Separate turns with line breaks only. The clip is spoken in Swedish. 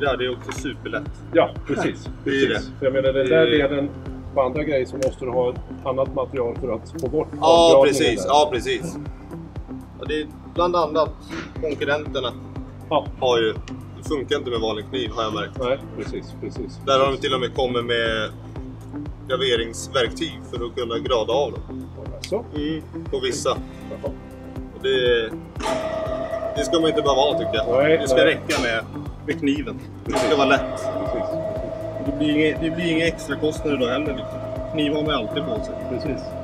där, det är också superlätt.
Ja, precis.
Det är det.
För jag menar, den där delen, på andra grejer så måste du ha ett annat material för att få bort
Ja, precis. Ja, precis. Ja, det är bland annat konkurrenterna har ju... Det funkar inte med vanlig kniv, har jag märkt.
Nej, precis.
Där har de till och med kommit med graveringsverktyg för att kunna grada av dem.
Så?
På vissa. Och det ska man inte behöva ha, tycker jag.
Nej,
det ska räcka med kniven. Det ska vara lätt. Det blir inga extra kostnader då heller. Liksom. Kniv har man alltid på sig.
Precis.